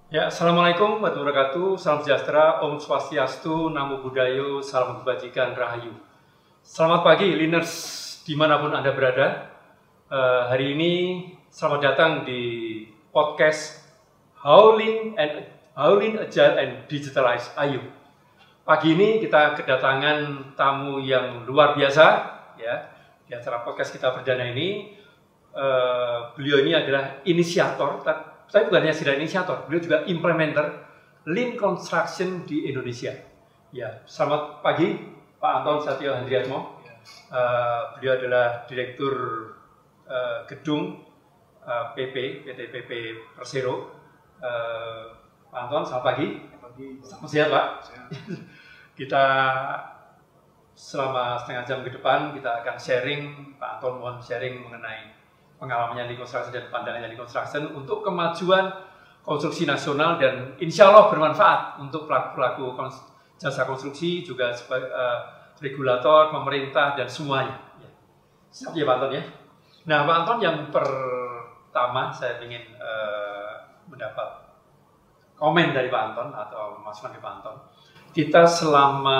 Ya, Assalamualaikum warahmatullahi wabarakatuh. Salam sejahtera, Om Swastiastu, Namo Buddhayo, Salam Kebajikan, Rahayu. Selamat pagi, Liners, dimanapun Anda berada. Hari ini selamat datang di podcast Howling Agile and Digitalize Ayu. Pagi ini kita kedatangan tamu yang luar biasa, ya. Di acara podcast kita perdana ini, beliau ini adalah inisiator. Saya bukan hanya sekedar inisiator, beliau juga implementer Lean Construction di Indonesia. Ya, selamat pagi Pak Anton Satyo Handriatmo. Beliau adalah Direktur Gedung PT PP Persero. Pak Anton, selamat pagi. Selamat sehat Pak. Kita selama setengah jam ke depan kita akan sharing, Pak Anton mohon sharing mengenai pengalamannya di construction dan pandangannya di construction untuk kemajuan konstruksi nasional dan insya Allah bermanfaat untuk pelaku-pelaku jasa konstruksi juga sebagai regulator, pemerintah dan semuanya. Siap ya Pak Anton ya. Nah Pak Anton, yang pertama saya ingin mendapat komen dari Pak Anton atau masukan dari Pak Anton. Kita selama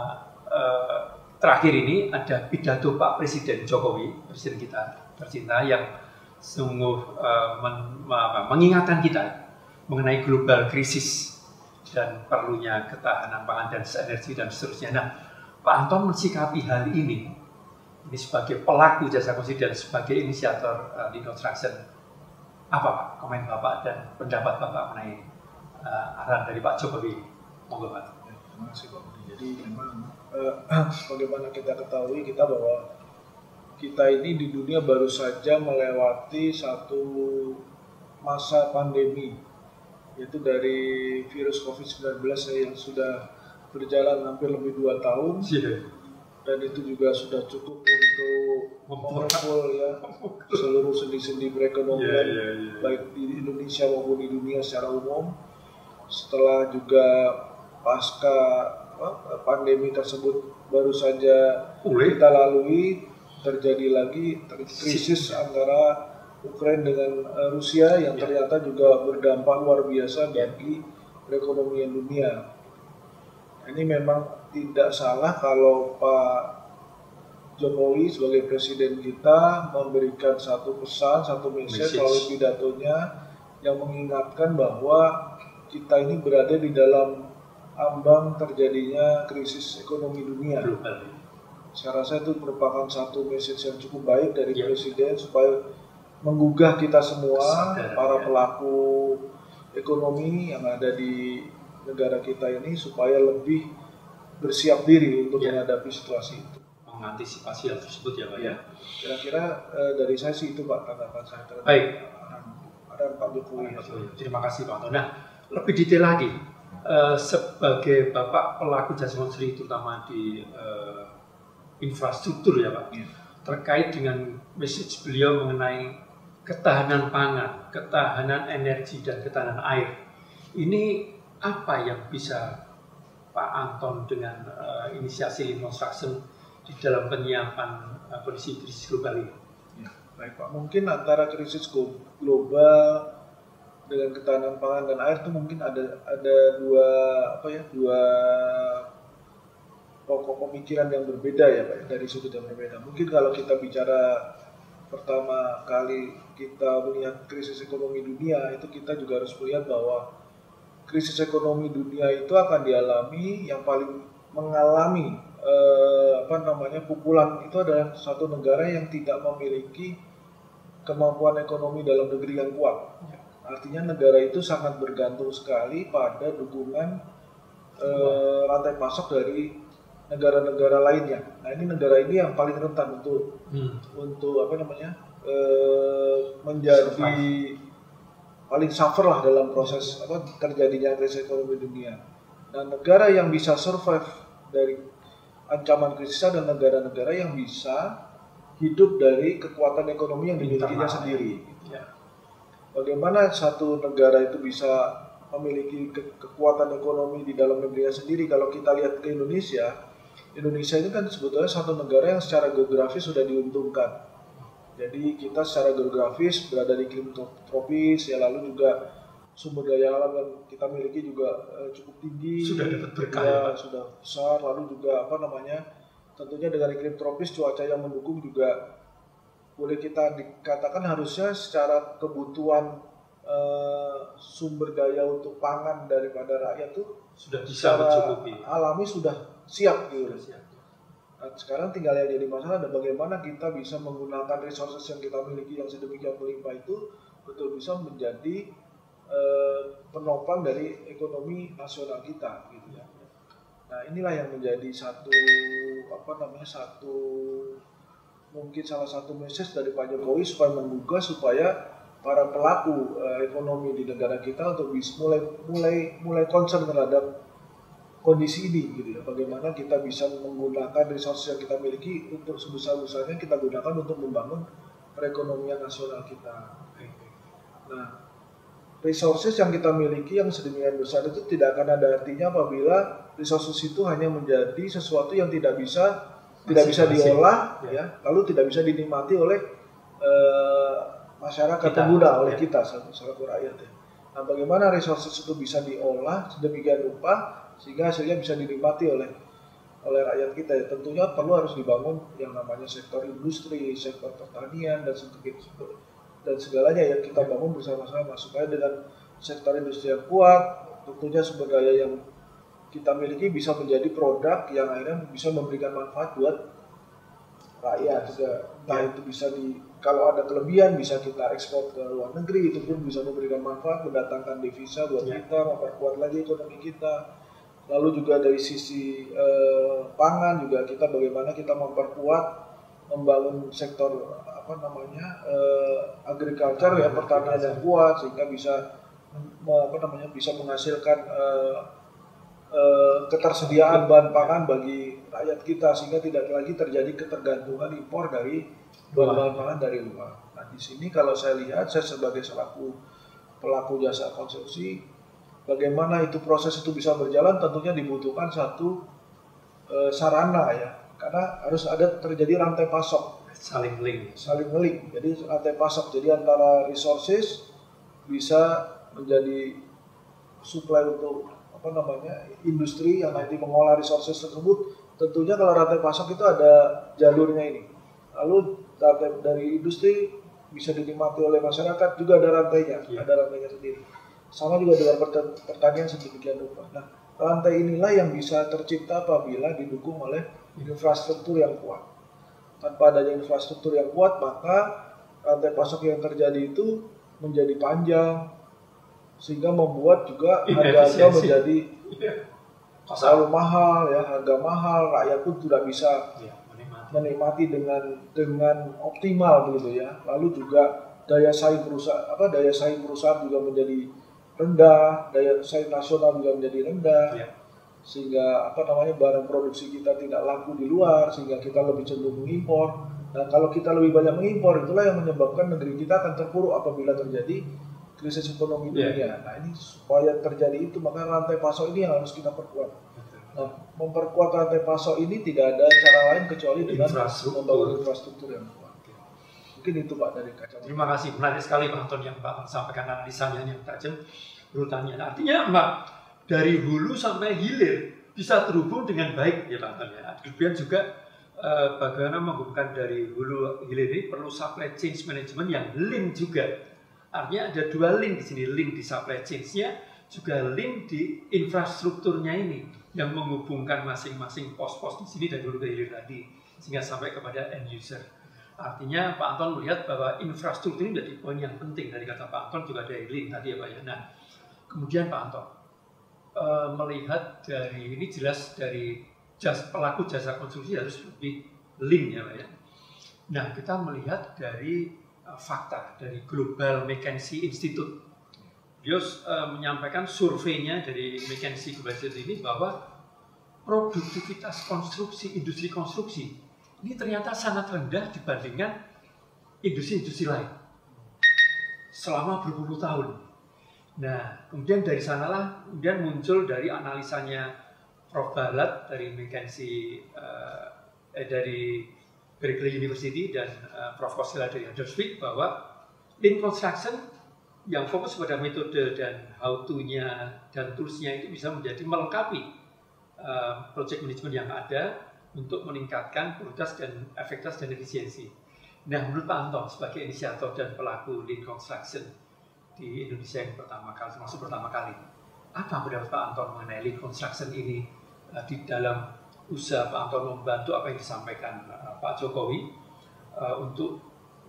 terakhir ini ada pidato Pak Presiden Jokowi, Presiden kita tercinta, yang sungguh mengingatkan kita mengenai global krisis dan perlunya ketahanan pangan dan energi dan seterusnya. Nah, Pak Anton mensikapi hal ini sebagai pelaku jasa konstruksi dan sebagai inisiator di construction. Apa Pak komen Bapak dan pendapat Bapak mengenai arahan dari Pak Jokowi? Monggo Pak. Terima kasih Pak Budi. Jadi memang bagaimana kita ketahui bahwa kita ini di dunia baru saja melewati satu masa pandemi, yaitu dari virus COVID-19 yang sudah berjalan hampir lebih 2 tahun, dan itu juga sudah cukup untuk memukul ya seluruh sendi-sendi perekonomian baik di Indonesia maupun di dunia secara umum. Setelah juga pasca pandemi tersebut baru saja kita lalui, terjadi lagi krisis antara Ukraina dengan Rusia yang ternyata juga berdampak luar biasa bagi perekonomian dunia. Ini memang tidak salah kalau Pak Jokowi sebagai presiden kita memberikan satu pesan, satu message melalui pidatonya yang mengingatkan bahwa kita ini berada di dalam ambang terjadinya krisis ekonomi dunia. Saya rasa itu merupakan satu message yang cukup baik dari Presiden supaya menggugah kita semua, para pelaku ekonomi yang ada di negara kita ini supaya lebih bersiap diri untuk menghadapi situasi itu. Mengantisipasi hal tersebut ya Pak ya. Kira-kira dari saya sih itu Pak tanggapan saya terhadap ada Pak Jokowi. Terima kasih Pak Anton. Nah, lebih detail lagi sebagai Bapak pelaku jasa konstruksi terutama di infrastruktur ya Pak, terkait dengan message beliau mengenai ketahanan pangan, ketahanan energi dan ketahanan air. Ini apa yang bisa Pak Anton dengan inisiasi Lean Construction di dalam penyiapan kondisi krisis global ini? Ya, baik Pak, mungkin antara krisis global dengan ketahanan pangan dan air itu mungkin ada dua pokok pemikiran yang berbeda ya Pak, dari sudut yang berbeda. Mungkin kalau kita bicara pertama kali kita melihat krisis ekonomi dunia, itu kita juga harus melihat bahwa krisis ekonomi dunia itu akan dialami, yang paling mengalami pukulan itu adalah satu negara yang tidak memiliki kemampuan ekonomi dalam negeri yang kuat. Artinya negara itu sangat bergantung sekali pada dukungan rantai pasok dari negara-negara lainnya. Nah, ini negara ini yang paling rentan untuk menjadi paling suffer lah dalam proses terjadinya krisis ekonomi dunia. Nah, negara yang bisa survive dari ancaman krisis adalah negara-negara yang bisa hidup dari kekuatan ekonomi yang dimilikinya sendiri. Bagaimana satu negara itu bisa memiliki kekuatan ekonomi di dalam negerinya sendiri? Kalau kita lihat ke Indonesia ini kan sebetulnya satu negara yang secara geografis sudah diuntungkan. Jadi kita secara geografis berada di iklim tropis, ya, lalu juga sumber daya alam yang kita miliki juga cukup tinggi, sudah dapat berkah ya, sudah besar. Lalu juga tentunya dengan iklim tropis, cuaca yang mendukung juga boleh kita dikatakan harusnya secara kebutuhan sumber daya untuk pangan daripada rakyat itu sudah bisa mencukupi, alami sudah siap gitu. Nah, sekarang tinggal yang jadi masalah adalah bagaimana kita bisa menggunakan resources yang kita miliki yang sedemikian melimpah itu betul bisa menjadi penopang dari ekonomi nasional kita gitu ya. Nah, inilah yang menjadi mungkin salah satu message dari Pak Jokowi supaya menggugah supaya para pelaku ekonomi di negara kita untuk bisa mulai concern terhadap kondisi ini gitu ya. Bagaimana kita bisa menggunakan resources yang kita miliki untuk sebesar-besarnya kita gunakan untuk membangun perekonomian nasional kita. Nah, resources yang kita miliki yang sedemikian besar itu tidak akan ada artinya apabila resources itu hanya menjadi sesuatu yang tidak bisa diolah ya, lalu tidak bisa dinikmati oleh masyarakat pengguna, oleh kita selaku rakyat ya. Nah, bagaimana resources itu bisa diolah sedemikian rupa sehingga hasilnya bisa dinikmati oleh rakyat kita ya. Tentunya harus dibangun yang namanya sektor industri, sektor pertanian dan segalanya yang kita bangun bersama-sama supaya dengan sektor industri yang kuat, tentunya sumber daya yang kita miliki bisa menjadi produk yang akhirnya bisa memberikan manfaat buat rakyat juga. Entah itu bisa kalau ada kelebihan bisa kita ekspor ke luar negeri, itu pun bisa memberikan manfaat, mendatangkan devisa buat kita, memperkuat lagi ekonomi kita. Lalu juga dari sisi pangan juga kita bagaimana kita membangun sektor agriculture ya, pertanian yang kuat sehingga bisa menghasilkan ketersediaan bahan pangan bagi rakyat kita sehingga tidak lagi terjadi ketergantungan impor dari bahan pangan dari luar. Nah, di sini kalau saya lihat, saya sebagai selaku pelaku jasa konstruksi, bagaimana itu proses itu bisa berjalan tentunya dibutuhkan satu sarana ya, karena harus ada terjadi rantai pasok. Saling link. Jadi rantai pasok. Jadi antara resources bisa menjadi supply untuk industri yang nanti mengolah resources tersebut. Tentunya kalau rantai pasok itu ada jalurnya ini. Lalu dari industri bisa dinikmati oleh masyarakat juga ada rantainya, ada rantainya sendiri. Sama juga dengan pertanian sedemikian rupa. Nah, rantai inilah yang bisa tercipta apabila didukung oleh infrastruktur yang kuat. Tanpa adanya infrastruktur yang kuat, maka rantai pasok yang terjadi itu menjadi panjang, sehingga membuat juga harga menjadi selalu mahal ya, harga mahal, rakyat pun tidak bisa menikmati dengan optimal begitu ya. Lalu juga daya saing perusahaan juga menjadi rendah, daya saing nasional juga menjadi rendah. Sehingga barang produksi kita tidak laku di luar, sehingga kita lebih cenderung mengimpor. Nah, kalau kita lebih banyak mengimpor, itulah yang menyebabkan negeri kita akan terpuruk apabila terjadi krisis ekonomi dunia. Nah, ini supaya terjadi itu, maka rantai pasok ini yang harus kita perkuat. Nah, memperkuat rantai pasok ini tidak ada cara lain kecuali dengan membangun infrastruktur yang kuat. Mungkin itu Pak dari kacamata. Terima kasih, menarik sekali Pak Anton yang Pak sampaikan analisanya yang tajam urutannya. Artinya Mbak, dari hulu sampai hilir bisa terhubung dengan baik ya Pak Anton ya. Kemudian juga bagaimana menghubungkan dari hulu hilir ini perlu supply chain management yang link juga. Artinya ada dua link di sini, link di supply chain-nya juga link di infrastrukturnya ini yang menghubungkan masing-masing pos-pos di sini dari hulu ke hilir tadi sehingga sampai kepada end user. Artinya Pak Anton melihat bahwa infrastruktur ini menjadi poin yang penting dari kata Pak Anton juga dari link tadi ya Pak ya. Nah, kemudian Pak Anton melihat dari ini jelas dari pelaku jasa konstruksi harus lebih lean ya Pak ya. Nah, kita melihat dari fakta dari Global McKinsey Institute. Dia menyampaikan surveinya dari McKinsey Global Institute ini bahwa produktivitas konstruksi, industri konstruksi ini ternyata sangat rendah dibandingkan industri-industri lain selama berpuluh tahun. Nah, kemudian dari sanalah kemudian muncul dari analisanya Prof. Balat dari McKinsey dari Berkeley University dan Prof. Kosila dari Huddersfield bahwa lean construction yang fokus pada metode dan how to-nya dan tools-nya itu bisa menjadi melengkapi project management yang ada untuk meningkatkan kualitas dan efektivitas dan efisiensi. Nah, menurut Pak Anton sebagai inisiator dan pelaku Lean Construction di Indonesia yang termasuk pertama kali, apa pendapat Pak Anton mengenai Lean Construction ini di dalam usaha Pak Anton membantu apa yang disampaikan Pak Jokowi untuk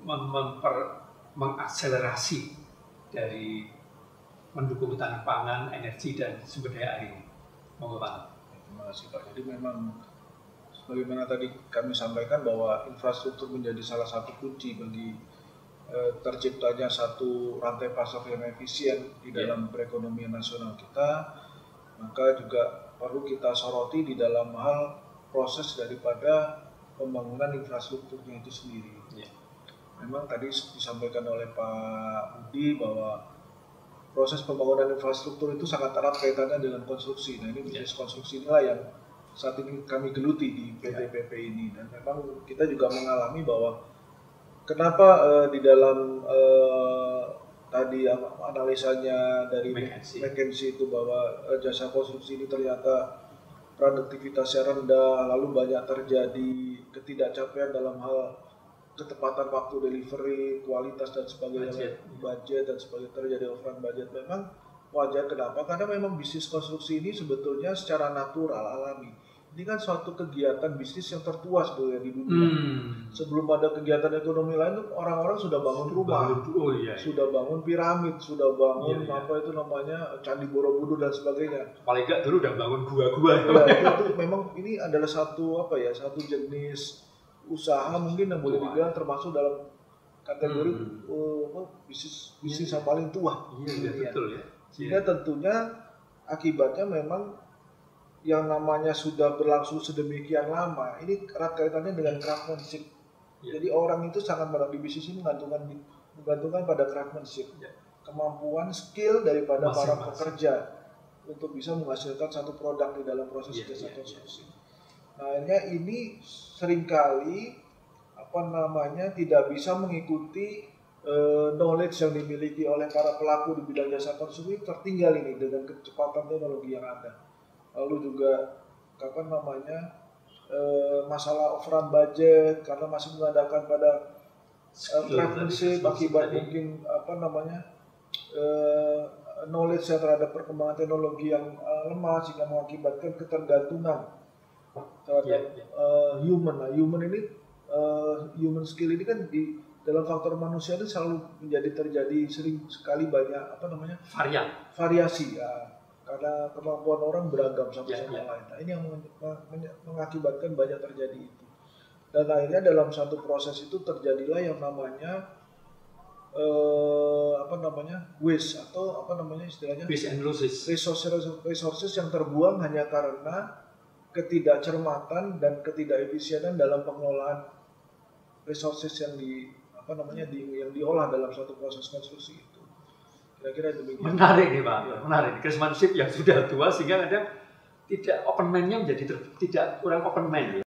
mengakselerasi dari mendukung ketahanan pangan, energi, dan sumber daya air ini. Monggo Pak. Terima kasih Pak. Jadi memang sebagaimana tadi kami sampaikan bahwa infrastruktur menjadi salah satu kunci bagi terciptanya satu rantai pasar yang efisien di dalam perekonomian nasional kita, maka juga perlu kita soroti di dalam hal proses daripada pembangunan infrastrukturnya itu sendiri. Memang tadi disampaikan oleh Pak Budi bahwa proses pembangunan infrastruktur itu sangat erat kaitannya dengan konstruksi. Nah, ini bisnis konstruksi inilah yang saat ini kami geluti di PT-PP ini, dan memang kita juga mengalami bahwa kenapa di dalam tadi analisanya dari McKinsey itu bahwa jasa konstruksi ini ternyata produktivitasnya rendah, lalu banyak terjadi ketidakcapaian dalam hal ketepatan waktu delivery, kualitas dan sebagainya, budget dan sebagainya, terjadi overrun budget. Memang wajar. Kenapa? Karena memang bisnis konstruksi ini sebetulnya secara natural, alami. Ini kan suatu kegiatan bisnis yang tertua sebenarnya di dunia. Sebelum ada kegiatan ekonomi lain, orang-orang sudah bangun rumah, sudah bangun piramid, sudah bangun apa itu namanya Candi Borobudur dan sebagainya. Paling nggak dulu udah bangun gua-gua. Itu memang ini adalah satu satu jenis usaha mungkin yang boleh dibilang termasuk dalam kategori bisnis yang paling tua. Betul ya. Sehingga tentunya akibatnya memang yang namanya sudah berlangsung sedemikian lama, ini erat kaitannya dengan craftsmanship. Jadi orang itu sangat di bisnis ini menggantungkan pada craftsmanship, kemampuan skill daripada para pekerja untuk bisa menghasilkan satu produk di dalam proses jasa konstruksi. Nah, akhirnya ini seringkali tidak bisa mengikuti knowledge yang dimiliki oleh para pelaku di bidang jasa konstruksi, tertinggal ini dengan kecepatan teknologi yang ada. Lalu juga masalah overrun budget karena masih mengandalkan pada craftsmanship akibat mungkin knowledge yang terhadap perkembangan teknologi yang lemah, sehingga mengakibatkan ketergantungan terhadap human skill ini kan di dalam faktor manusia itu selalu terjadi sering sekali banyak variasi ya, karena kemampuan orang beragam satu sama lain. Nah, ini yang mengakibatkan banyak terjadi itu, dan akhirnya dalam satu proses itu terjadilah yang namanya waste atau istilahnya waste and losses, resources yang terbuang hanya karena ketidakcermatan dan ketidakefisienan dalam pengelolaan resources yang yang diolah dalam suatu proses konstruksi itu. Kira-kira demikian. Menarik nih Pak, menarik. Craftsmanship yang sudah tua sehingga kadang tidak open mind-nya menjadi tidak kurang open mind ya.